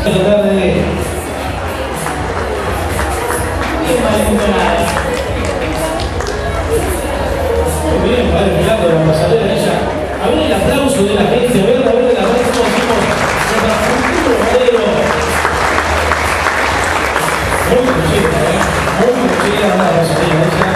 Tratar de bien malentonada. Muy bien, padre Milagro, la pasadera ella. A ver el aplauso de la gente, a ver la gente cómo decimos nuestra futuro modelo. Muy cochera, muy cochera la pasadera ella.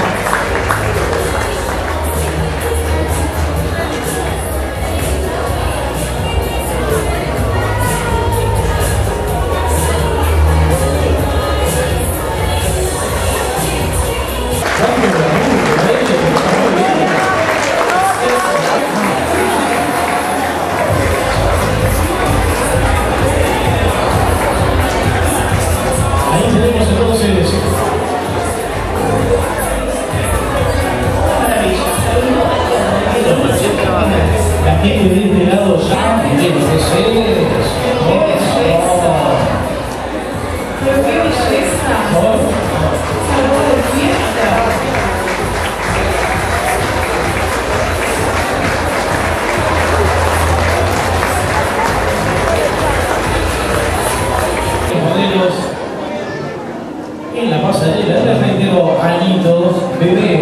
En la pasarela, les reitero, añitos, bebé.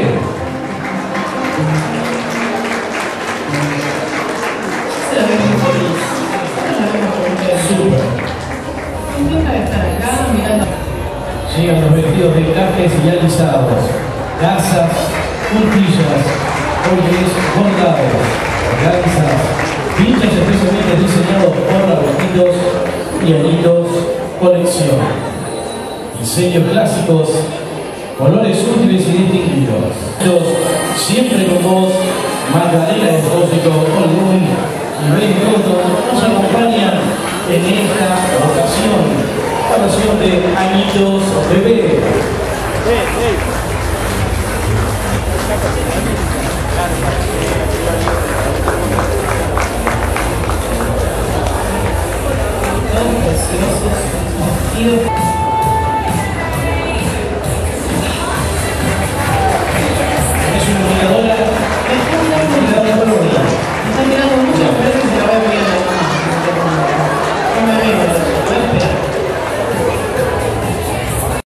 Súper. Llegan los vestidos de trajes y alisados, gasas, puntillas, colles, bordados, organzas, pinchas especialmente diseñados por Vestidos y Añitos Colección. Diseños clásicos, colores útiles y distinguidos. Siempre con vos, Magdalena Espósito, Olmuy y Ben Cotto nos acompañan en esta ocasión de Añitos Bebé.